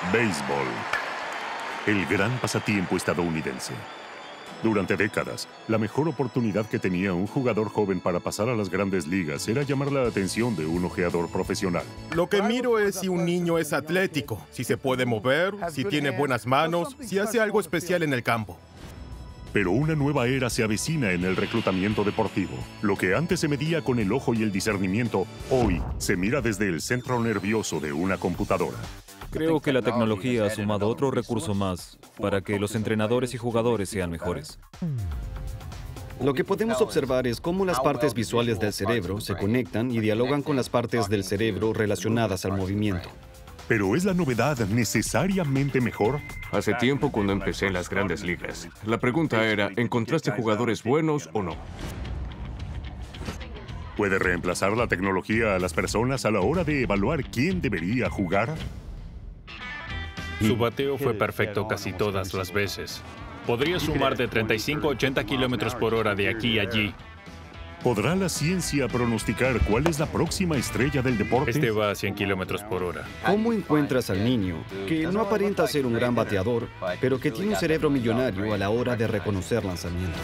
Béisbol. El gran pasatiempo estadounidense. Durante décadas, la mejor oportunidad que tenía un jugador joven para pasar a las grandes ligas era llamar la atención de un ojeador profesional. Lo que miro es si un niño es atlético, si se puede mover, si tiene buenas manos, si hace algo especial en el campo. Pero una nueva era se avecina en el reclutamiento deportivo. Lo que antes se medía con el ojo y el discernimiento, hoy se mira desde el centro nervioso de una computadora. Creo que la tecnología ha sumado otro recurso más para que los entrenadores y jugadores sean mejores. Lo que podemos observar es cómo las partes visuales del cerebro se conectan y dialogan con las partes del cerebro relacionadas al movimiento. ¿Pero es la novedad necesariamente mejor? Hace tiempo cuando empecé en las grandes ligas, la pregunta era, ¿encontraste jugadores buenos o no? ¿Puede reemplazar la tecnología a las personas a la hora de evaluar quién debería jugar? Su bateo fue perfecto casi todas las veces. Podría sumar de 35 a 80 kilómetros por hora de aquí a allí. ¿Podrá la ciencia pronosticar cuál es la próxima estrella del deporte? Este va a 100 kilómetros por hora. ¿Cómo encuentras al niño que no aparenta ser un gran bateador, pero que tiene un cerebro millonario a la hora de reconocer lanzamientos?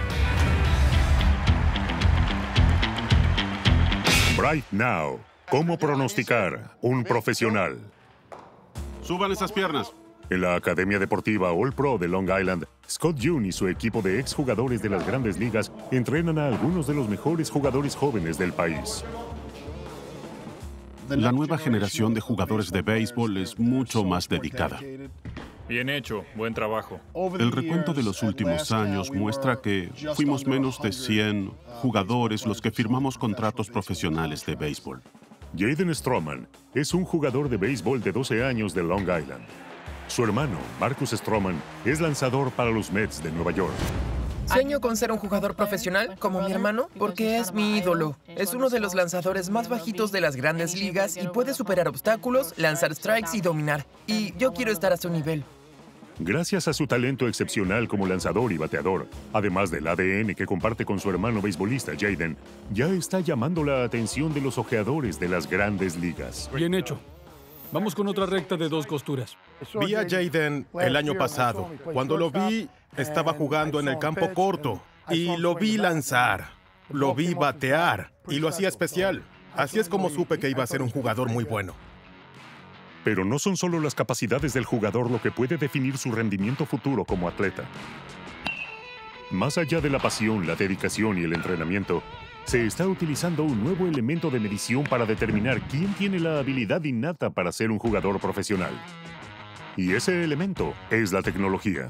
Bright Now. ¿Cómo pronosticar un profesional? ¡Suban esas piernas! En la Academia Deportiva All Pro de Long Island, Scott June y su equipo de exjugadores de las grandes ligas entrenan a algunos de los mejores jugadores jóvenes del país. La nueva generación de jugadores de béisbol es mucho más dedicada. Bien hecho, buen trabajo. El recuento de los últimos años muestra que fuimos menos de 100 jugadores los que firmamos contratos profesionales de béisbol. Jaden Stroman es un jugador de béisbol de 12 años de Long Island. Su hermano, Marcus Stroman, es lanzador para los Mets de Nueva York. Sueño con ser un jugador profesional, como mi hermano, porque es mi ídolo. Es uno de los lanzadores más bajitos de las grandes ligas y puede superar obstáculos, lanzar strikes y dominar. Y yo quiero estar a su nivel. Gracias a su talento excepcional como lanzador y bateador, además del ADN que comparte con su hermano beisbolista Jaden, ya está llamando la atención de los ojeadores de las grandes ligas. Bien hecho. Vamos con otra recta de 2 costuras. Vi a Jaden el año pasado. Cuando lo vi, estaba jugando en el campo corto. Y lo vi lanzar, lo vi batear y lo hacía especial. Así es como supe que iba a ser un jugador muy bueno. Pero no son solo las capacidades del jugador lo que puede definir su rendimiento futuro como atleta. Más allá de la pasión, la dedicación y el entrenamiento, se está utilizando un nuevo elemento de medición para determinar quién tiene la habilidad innata para ser un jugador profesional. Y ese elemento es la tecnología.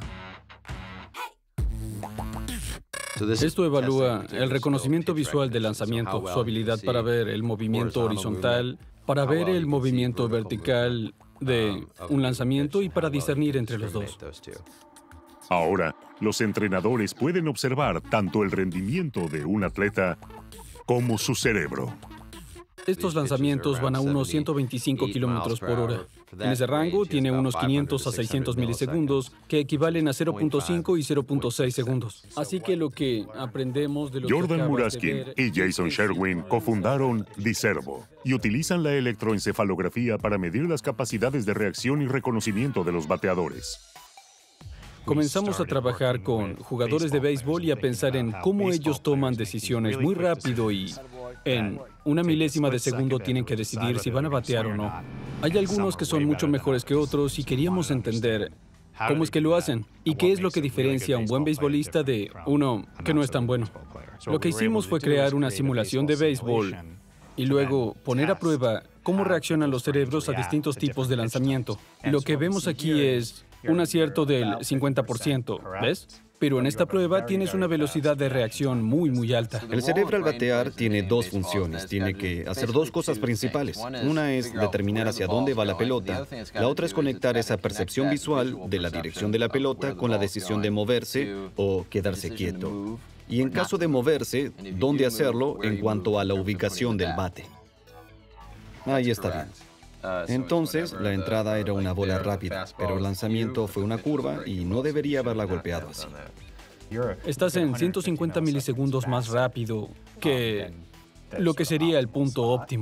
Esto evalúa el reconocimiento visual del lanzamiento, su habilidad para ver el movimiento horizontal, para ver el movimiento vertical de un lanzamiento y para discernir entre los dos. Ahora, los entrenadores pueden observar tanto el rendimiento de un atleta como su cerebro. Estos lanzamientos van a unos 125 kilómetros por hora. En ese rango tiene unos 500 a 600 milisegundos, que equivalen a 0.5 y 0.6 segundos. Así que lo que aprendemos de lo que Jordan acabas de Muraskin ver y Jason Sherwin cofundaron Diservo y utilizan la electroencefalografía para medir las capacidades de reacción y reconocimiento de los bateadores. Comenzamos a trabajar con jugadores de béisbol y a pensar en cómo ellos toman decisiones muy rápido y en una milésima de segundo tienen que decidir si van a batear o no. Hay algunos que son mucho mejores que otros y queríamos entender cómo es que lo hacen y qué es lo que diferencia a un buen beisbolista de uno que no es tan bueno. Lo que hicimos fue crear una simulación de béisbol y luego poner a prueba cómo reaccionan los cerebros a distintos tipos de lanzamiento. Lo que vemos aquí es un acierto del 50%, ¿ves? Pero en esta prueba tienes una velocidad de reacción muy alta. El cerebro al batear tiene 2 funciones. Tiene que hacer 2 cosas principales. Una es determinar hacia dónde va la pelota. La otra es conectar esa percepción visual de la dirección de la pelota con la decisión de moverse o quedarse quieto. Y en caso de moverse, dónde hacerlo en cuanto a la ubicación del bate. Ahí está bien. Entonces, la entrada era una bola rápida, pero el lanzamiento fue una curva y no debería haberla golpeado así. Estás en 150 milisegundos más rápido que lo que sería el punto óptimo.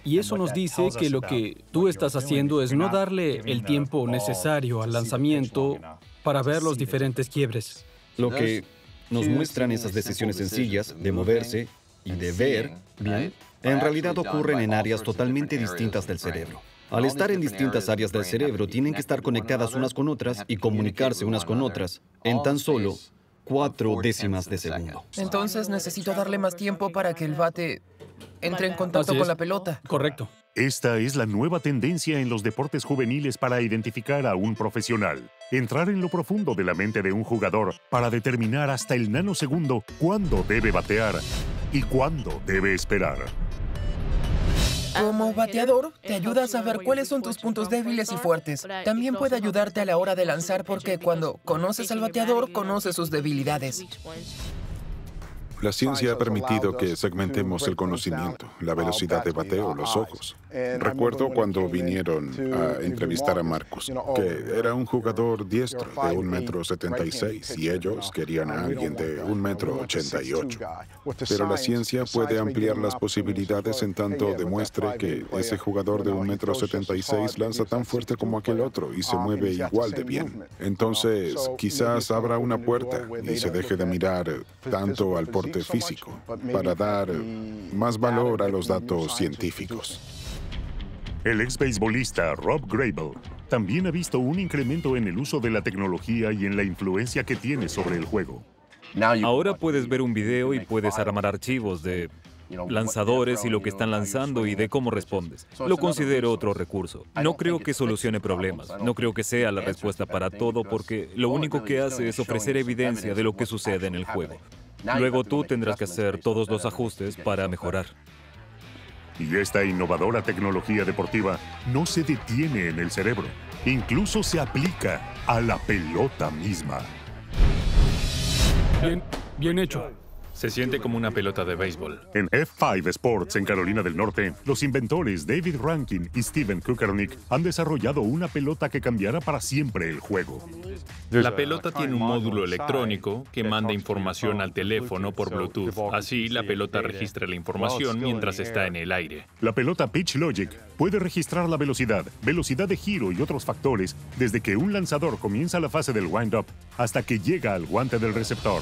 Y eso nos dice que lo que tú estás haciendo es no darle el tiempo necesario al lanzamiento para ver los diferentes quiebres. Lo que nos muestran esas decisiones sencillas de moverse y de ver bien, en realidad ocurren en áreas totalmente distintas del cerebro. Al estar en distintas áreas del cerebro, tienen que estar conectadas unas con otras y comunicarse unas con otras en tan solo 4 décimas de segundo. Entonces necesito darle más tiempo para que el bate entre en contacto con la pelota. Correcto. Esta es la nueva tendencia en los deportes juveniles para identificar a un profesional. Entrar en lo profundo de la mente de un jugador para determinar hasta el nanosegundo cuándo debe batear y cuándo debe esperar. Como bateador, te ayuda a saber cuáles son tus puntos débiles y fuertes. También puede ayudarte a la hora de lanzar porque cuando conoces al bateador, conoces sus debilidades. La ciencia ha permitido que segmentemos el conocimiento, la velocidad de bateo, los ojos. Recuerdo cuando vinieron a entrevistar a Marcus, que era un jugador diestro de 1,76 m y ellos querían a alguien de 1,88 m. Pero la ciencia puede ampliar las posibilidades en tanto demuestre que ese jugador de 1,76 m lanza tan fuerte como aquel otro y se mueve igual de bien. Entonces, quizás abra una puerta y se deje de mirar tanto al porte físico para dar más valor a los datos científicos. El ex beisbolista Rob Grable también ha visto un incremento en el uso de la tecnología y en la influencia que tiene sobre el juego. Ahora puedes ver un video y puedes armar archivos de lanzadores y lo que están lanzando y de cómo respondes. Lo considero otro recurso. No creo que solucione problemas. No creo que sea la respuesta para todo porque lo único que hace es ofrecer evidencia de lo que sucede en el juego. Luego tú tendrás que hacer todos los ajustes para mejorar. Y esta innovadora tecnología deportiva no se detiene en el cerebro, incluso se aplica a la pelota misma. Bien hecho. Se siente como una pelota de béisbol. En F5 Sports en Carolina del Norte, los inventores David Rankin y Steven Kukarnik han desarrollado una pelota que cambiará para siempre el juego. La pelota tiene un módulo electrónico que manda información al teléfono por Bluetooth. Así, la pelota registra la información mientras está en el aire. La pelota Pitch Logic puede registrar la velocidad de giro y otros factores desde que un lanzador comienza la fase del wind-up hasta que llega al guante del receptor.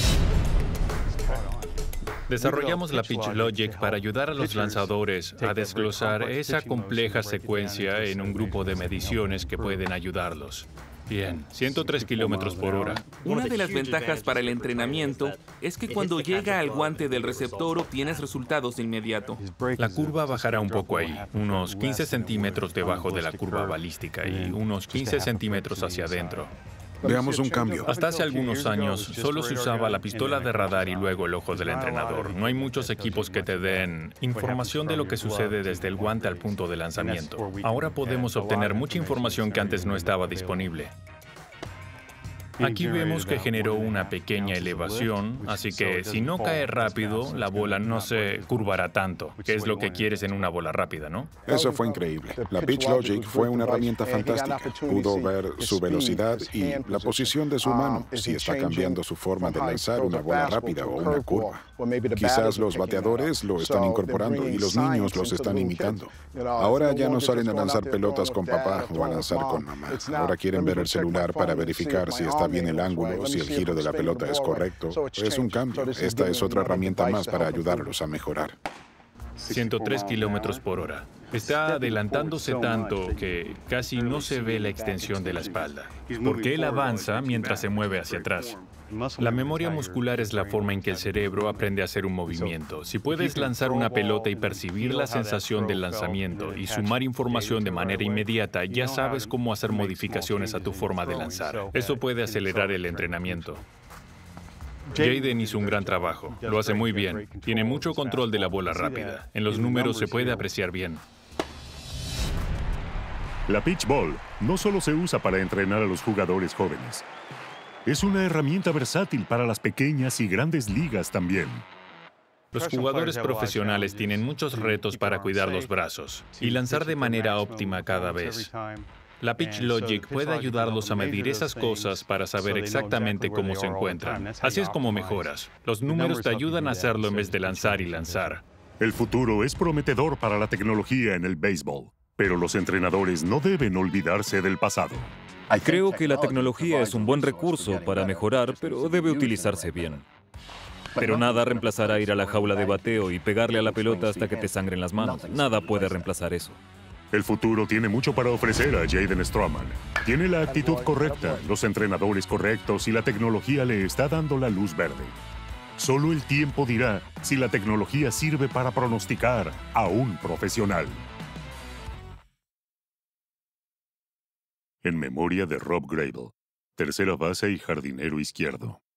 Desarrollamos la Pitch Logic para ayudar a los lanzadores a desglosar esa compleja secuencia en un grupo de mediciones que pueden ayudarlos. Bien, 103 kilómetros por hora. Una de las ventajas para el entrenamiento es que cuando llega al guante del receptor obtienes resultados de inmediato. La curva bajará un poco ahí, unos 15 centímetros debajo de la curva balística y unos 15 centímetros hacia adentro. Veamos un cambio. Hasta hace algunos años solo se usaba la pistola de radar y luego el ojo del entrenador. No hay muchos equipos que te den información de lo que sucede desde el guante al punto de lanzamiento. Ahora podemos obtener mucha información que antes no estaba disponible. Aquí vemos que generó una pequeña elevación, así que si no cae rápido, la bola no se curvará tanto, que es lo que quieres en una bola rápida, ¿no? Eso fue increíble. La Pitch Logic fue una herramienta fantástica. Pudo ver su velocidad y la posición de su mano, si está cambiando su forma de lanzar una bola rápida o una curva. Quizás los bateadores lo están incorporando y los niños los están imitando. Ahora ya no salen a lanzar pelotas con papá o a lanzar con mamá. Ahora quieren ver el celular para verificar si está bien el ángulo, si el giro de la pelota es correcto. Es un cambio. Esta es otra herramienta más para ayudarlos a mejorar. 103 kilómetros por hora. Está adelantándose tanto que casi no se ve la extensión de la espalda, porque él avanza mientras se mueve hacia atrás. La memoria muscular es la forma en que el cerebro aprende a hacer un movimiento. Si puedes lanzar una pelota y percibir la sensación del lanzamiento y sumar información de manera inmediata, ya sabes cómo hacer modificaciones a tu forma de lanzar. Eso puede acelerar el entrenamiento. Jaden hizo un gran trabajo. Lo hace muy bien. Tiene mucho control de la bola rápida. En los números se puede apreciar bien. La Pitch Ball no solo se usa para entrenar a los jugadores jóvenes. Es una herramienta versátil para las pequeñas y grandes ligas también. Los jugadores profesionales tienen muchos retos para cuidar los brazos y lanzar de manera óptima cada vez. La Pitch Logic puede ayudarlos a medir esas cosas para saber exactamente cómo se encuentran. Así es como mejoras. Los números te ayudan a hacerlo en vez de lanzar y lanzar. El futuro es prometedor para la tecnología en el béisbol, pero los entrenadores no deben olvidarse del pasado. Creo que la tecnología es un buen recurso para mejorar, pero debe utilizarse bien. Pero nada reemplazará ir a la jaula de bateo y pegarle a la pelota hasta que te sangren las manos. Nada puede reemplazar eso. El futuro tiene mucho para ofrecer a Jaden Stroman. Tiene la actitud correcta, los entrenadores correctos y la tecnología le está dando la luz verde. Solo el tiempo dirá si la tecnología sirve para pronosticar a un profesional. En memoria de Rob Grable, tercera base y jardinero izquierdo.